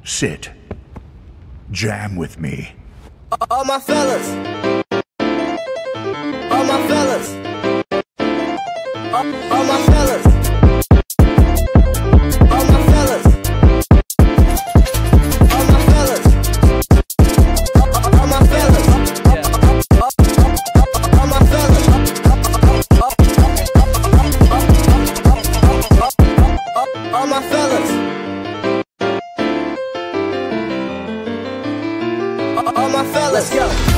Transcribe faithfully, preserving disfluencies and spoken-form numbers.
Sit. Jam with me. All my fellas. All my fellas. All, all my fellas. All my fellas. All my fellas. All my fellas. All my fellas. All my fellas. All my fellas. Let's go.